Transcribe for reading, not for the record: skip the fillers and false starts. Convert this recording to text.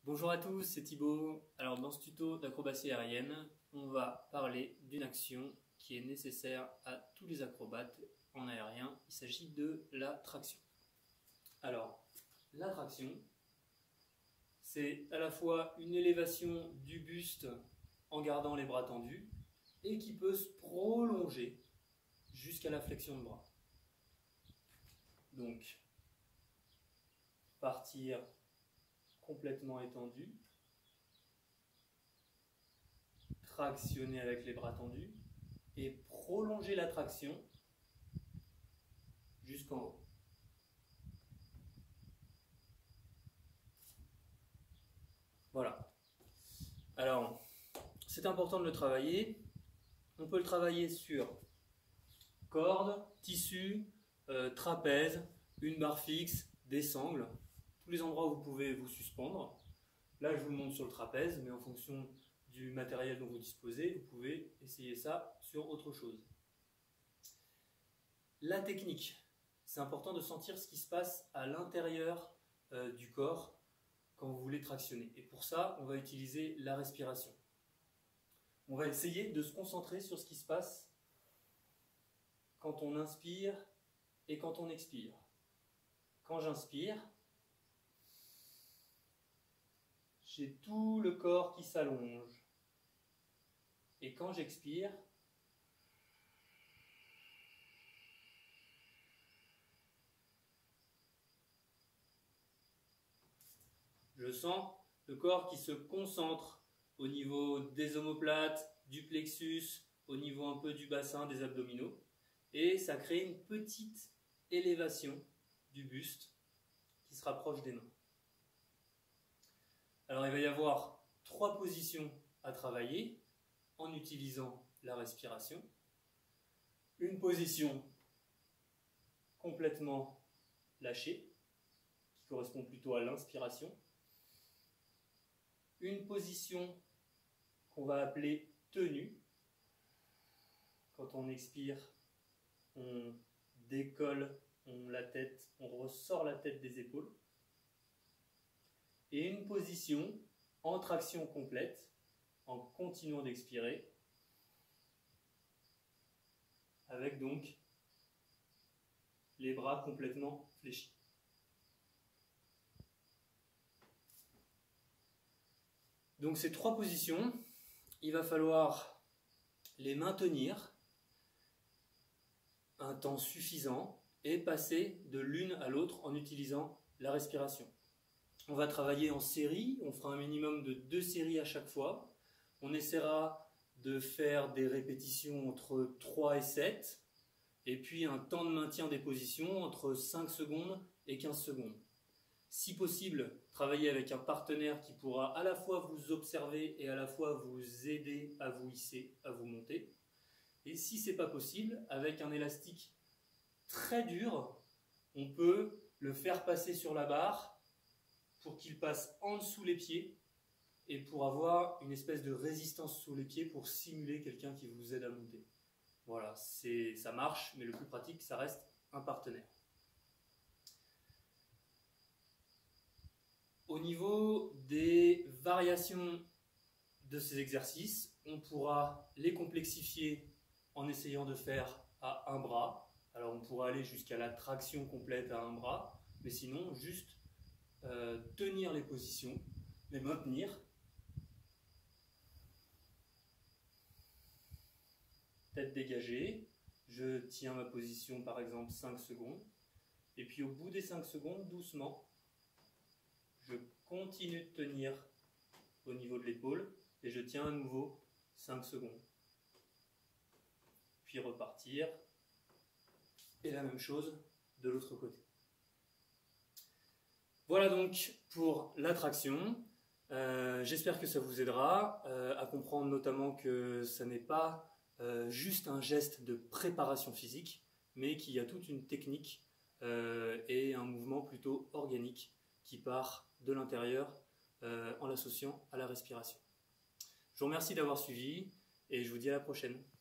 Bonjour à tous, c'est Thibaut. Alors dans ce tuto d'acrobatie aérienne, on va parler d'une action qui est nécessaire à tous les acrobates en aérien. Il s'agit de la traction. Alors, la traction, c'est à la fois une élévation du buste en gardant les bras tendus et qui peut se prolonger jusqu'à la flexion de bras. Donc, partir complètement étendu, tractionner avec les bras tendus et prolonger la traction jusqu'en haut. Voilà. Alors, c'est important de le travailler. On peut le travailler sur corde, tissu, trapèze, une barre fixe, des sangles, tous les endroits où vous pouvez vous suspendre. Là, je vous le montre sur le trapèze, mais en fonction du matériel dont vous disposez, vous pouvez essayer ça sur autre chose. La technique, c'est important de sentir ce qui se passe à l'intérieur du corps quand vous voulez tractionner. Et pour ça, on va utiliser la respiration. On va essayer de se concentrer sur ce qui se passe quand on inspire et quand on expire. Quand j'inspire, j'ai tout le corps qui s'allonge. Et quand j'expire, je sens le corps qui se concentre au niveau des omoplates, du plexus, au niveau un peu du bassin, des abdominaux. Et ça crée une petite élévation du buste qui se rapproche des mains. Alors il va y avoir 3 positions à travailler en utilisant la respiration. Une position complètement lâchée, qui correspond plutôt à l'inspiration. Une position qu'on va appeler tenue. Quand on expire, on décolle la tête, on ressort la tête des épaules. Et une position en traction complète, en continuant d'expirer, avec donc les bras complètement fléchis. Donc ces 3 positions, il va falloir les maintenir un temps suffisant et passer de l'une à l'autre en utilisant la respiration. On va travailler en série, on fera un minimum de 2 séries à chaque fois. On essaiera de faire des répétitions entre 3 et 7, et puis un temps de maintien des positions entre 5 secondes et 15 secondes. Si possible, travailler avec un partenaire qui pourra à la fois vous observer et à la fois vous aider à vous hisser, à vous monter. Et si ce n'est pas possible, avec un élastique très dur, on peut le faire passer sur la barre pour qu'il passe en dessous les pieds et pour avoir une espèce de résistance sous les pieds pour simuler quelqu'un qui vous aide à monter. Voilà, ça marche, mais le plus pratique, ça reste un partenaire. Au niveau des variations de ces exercices, on pourra les complexifier en essayant de faire à un bras. Alors on pourra aller jusqu'à la traction complète à un bras, mais sinon juste tenir les positions, les maintenir. Tête dégagée, je tiens ma position par exemple 5 secondes, et puis au bout des 5 secondes, doucement, je continue de tenir au niveau de l'épaule et je tiens à nouveau 5 secondes. Puis repartir. Et la même chose de l'autre côté. Voilà donc pour la traction. J'espère que ça vous aidera à comprendre notamment que ça n'est pas juste un geste de préparation physique, mais qu'il y a toute une technique et un mouvement plutôt organique qui part de l'intérieur en l'associant à la respiration. Je vous remercie d'avoir suivi et je vous dis à la prochaine.